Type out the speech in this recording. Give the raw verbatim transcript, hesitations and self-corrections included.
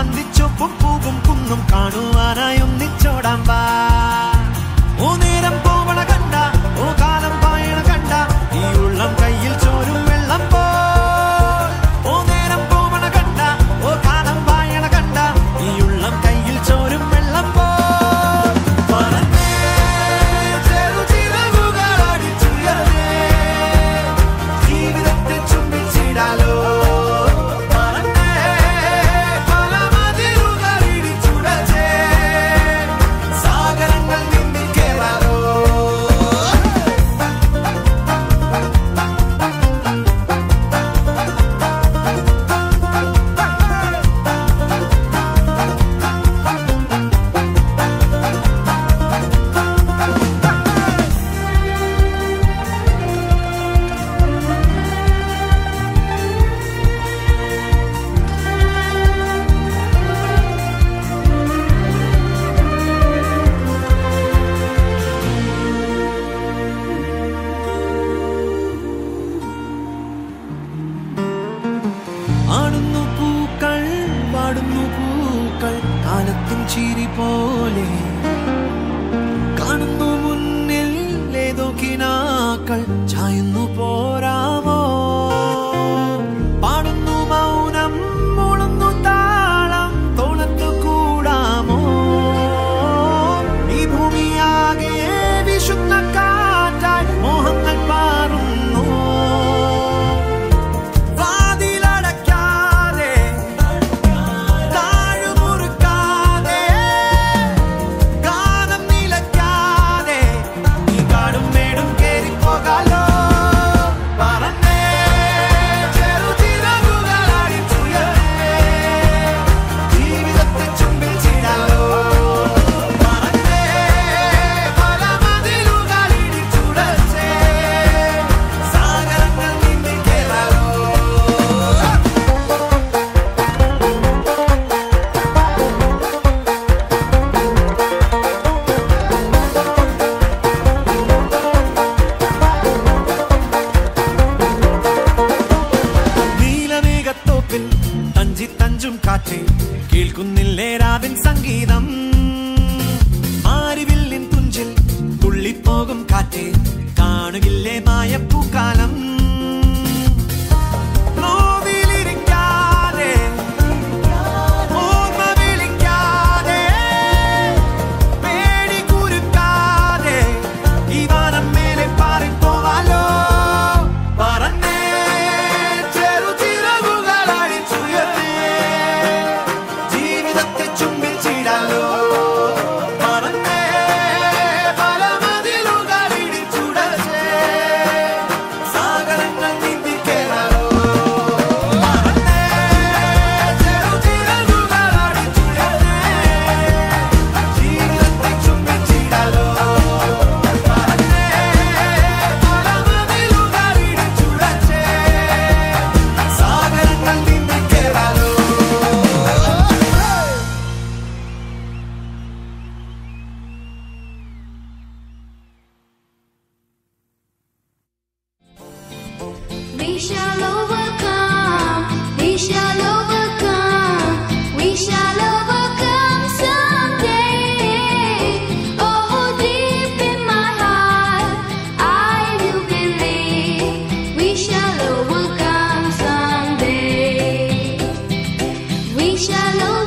അന്തിച്ചൊപ്പും പൂവും കുന്നും കാണുവാനായി ഒന്നിച്ചോടാൻ വാ. ഓ നേരം പോവണ കണ്ട, ഓ കാലം പായണ കണ്ട, ഈ ഉള്ളം കയ്യിൽ ചോരും വെള്ളം പോ. ഓ നേരം പോവണ കണ്ട, ഓ കാലം പായണ കണ്ട, ഈ ഉള്ളം കയ്യിൽ ചോരും വെള്ളം പോ. ജീവിതത്തെ ചുംബിച്ചിടാലോ. ആടുന്നു പൂക്കൾ, പാടുന്നു പൂക്കൾ, കാലത്തും ചിരി പോലെ കാണുന്നു മുന്നിൽ ഏതോ കിനാക്കൾ ചായുന്നു പോരാമോ. പാടുന്നു മൗനം, മുളുന്നു താളം, തോളത്തു കൂടാമോ. ഈ ഭൂമിയാകെ വിശുദ്ധ കാറ്റായി മോഹങ്ങൾ പാറുന്നു. തഞ്ചി തഞ്ചും കാറ്റ് കേൾക്കുന്നില്ലേ രാവിൻ സംഗീതം. ആരിവില്ലിൻ തുഞ്ചിൽ തുള്ളിപ്പോകും കാറ്റ് കാണുകില്ലേ മായപ്പൂക്കാലം. നോവിലിരിക്കാതെ, ഓർമ്മ വിളിക്കാതെ, പേടി കുരുക്കാതെ ഈ വാനം മേലെ പാറിപ്പോവാലോ. പറന്നേ ജീവിതത്തെ ചുംബിച്ചിടാലോ. പറന്നേ പല മതിലുകളിടിച്ചുടച്ചേ സാഗരങ്ങൾ നീന്തി കേറാലോ. പറന്നേ ചെറുചിറകുകളടിച്ചുയർന്നേ ജീവിതത്തെ ചുംബിച്ചിടാലോ. പറന്നേ പല മതിലുകളിടിച്ചുടച്ചേ സാഗരങ്ങൾ നീന്തി കേറാലോ. We shall overcome, we shall overcome, we shall overcome someday. Oh, deep in my heart, I do believe we shall overcome someday. We shall overcome.